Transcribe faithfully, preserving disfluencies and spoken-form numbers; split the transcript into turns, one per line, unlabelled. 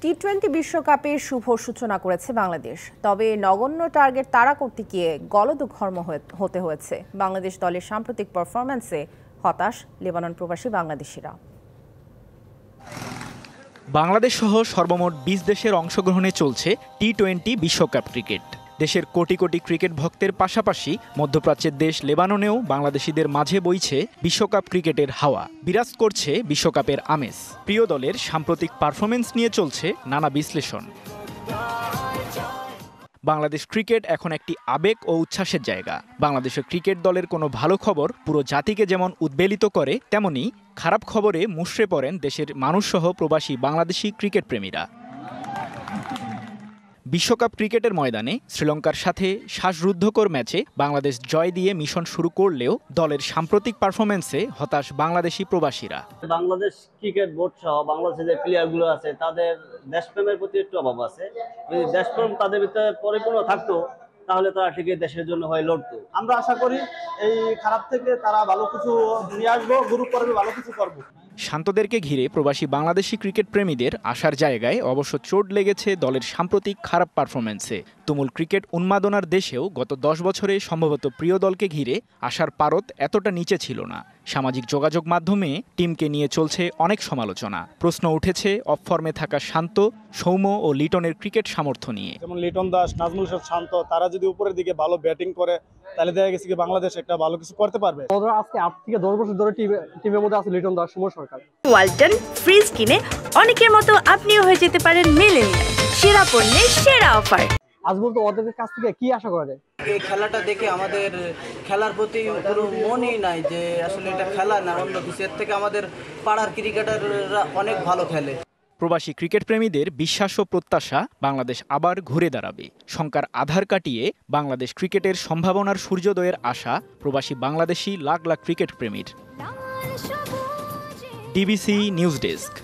T twenty বিশ্বকাপের শুভ সূচনা করেছে বাংলাদেশ। তবে নগণ্য টার্গেট তাড়া করতে গিয়ে গলদঘর্ম হতে হয়েছে বাংলাদেশ দলের সাম্প্রতিক পারফরম্যান্সে হতাশ লেবানন প্রবাসী বাংলাদেশিরা।
বাংলাদেশ সহ সর্বমোট বিশ দেশের অংশগ্রহণে চলছে টি টোয়েন্টি বিশ্বকাপ ক্রিকেট। দেশের কোটি কোটি ক্রিকেট ভক্তের পাশাপাশি মধ্যপ্রাচ্যের দেশ লেবাননেও বাংলাদেশিদের মাঝে বইছে বিশ্বকাপ ক্রিকেটের হাওয়া। বিরাজ করছে বিশ্বকাপের আমেজ। প্রিয় দলের সাম্প্রতিক পারফরমেন্স নিয়ে চলছে নানা বিশ্লেষণ। বাংলাদেশ ক্রিকেট এখন একটি আবেগ ও উচ্ছ্বাসের জায়গা। বাংলাদেশের ক্রিকেট দলের কোনো ভালো খবর পুরো জাতিকে যেমন উদ্বেলিত করে, তেমনি খারাপ খবরে মুষড়ে পড়েন দেশের মানুষসহ প্রবাসী বাংলাদেশি ক্রিকেট প্রেমীরা। বিশ্বকাপ ক্রিকেটের ময়দানে শ্রীলঙ্কার সাথে শ্বাসরুদ্ধকর ম্যাচে বাংলাদেশ জয় দিয়ে মিশন শুরু করলেও দলের সাম্প্রতিক পারফরমেন্সে হতাশ বাংলাদেশি প্রবাসীরা।
বাংলাদেশ ক্রিকেট বোর্ড সহ বাংলাদেশের যে প্লেয়ারগুলো আছে তাদের দেশপ্রেমের প্রতি একটু অভাব আছে। যদি দেশপ্রেম তাদের ভিতরে পরিপূর্ণ থাকতো তাহলে তারা ঠিকই দেশের জন্য হয়ে লড়তো।
আমরা আশা করি এই খারাপ থেকে তারা ভালো কিছু নিয়ে আসবো, গ্রুপ করবে, ভালো কিছু করবো।
শান্তদেরকে ঘিরে প্রবাসী বাংলাদেশি ক্রিকেট প্রেমীদের আসার জায়গায় অবশ্য চোট লেগেছে দলের সাম্প্রতিক খারাপ পারফরমেন্সে। তুমুল ক্রিকেট উন্মাদনার দেশেও গত দশ বছরে সম্ভবত প্রিয় দলকে ঘিরে আসার পারদ এতটা নিচে ছিল না। সামাজিক যোগাযোগ মাধ্যমে টিমকে নিয়ে চলছে অনেক সমালোচনা। প্রশ্ন উঠেছে অফ ফর্মে থাকা শান্ত, সৌম্য ও লিটনের ক্রিকেট সামর্থ্য নিয়ে।
যেমন লিটন দাস, নাজমুল ইসলাম শান্ত, তারা যদি উপরের দিকে ভালো ব্যাটিং করে তাহলে দেখা গেছে কি বাংলাদেশ একটা ভালো কিছু করতে পারবে।
আজকে আট থেকে দশ বছর ধরে টিমের মধ্যে আছে লিটন দাস, সুমন সরকার।
ওয়ালটন ফ্রিজ কিনে অনেকের মতো আপনিও হয়ে যেতে পারেন মিলেনিয়াল। সেরা পণ্যের সেরা অফার।
আজ বলতে ওদের কাছ থেকে কি আশা করা যায়?
এই খেলাটা দেখে আমাদের খেলার প্রতি কোনো মনই নাই যে আসলে এটা খেলা না অন্য কিছু। এর থেকে আমাদের পাড়ার ক্রিকেটাররা অনেক ভালো খেলে।
প্রবাসী ক্রিকেট প্রেমীদের বিশ্বাস ও প্রত্যাশা বাংলাদেশ আবার ঘুরে দাঁড়াবে। শঙ্কার আধার কাটিয়ে বাংলাদেশ ক্রিকেটের সম্ভাবনার সূর্যোদয়ের আশা প্রবাসী বাংলাদেশি লাখ লাখ ক্রিকেট প্রেমীর। DBC news desk.